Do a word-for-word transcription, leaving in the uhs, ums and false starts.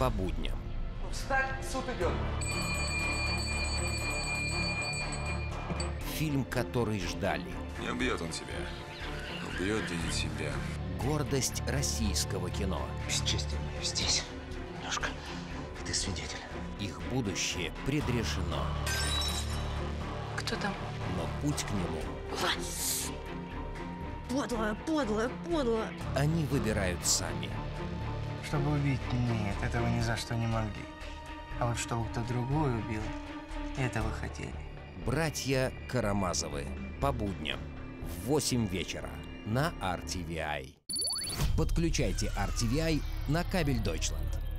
по будням. Встать, суд идет. Фильм, который ждали. Не убьет он тебя. Убьет где-нибудь себя. Гордость российского кино. Бесчестие мое здесь. Немножко. И ты свидетель. Их будущее предрешено. Кто там? Но путь к нему Подлая, подлая, подлая. они выбирают сами. Чтобы убить, нет, этого ни за что не могли. А вот чтобы кто другой убил, это вы хотели. Братья Карамазовы. По будням. В восемь вечера. На ар ти ви ай. Подключайте ар ти ви ай на кабель Deutschland.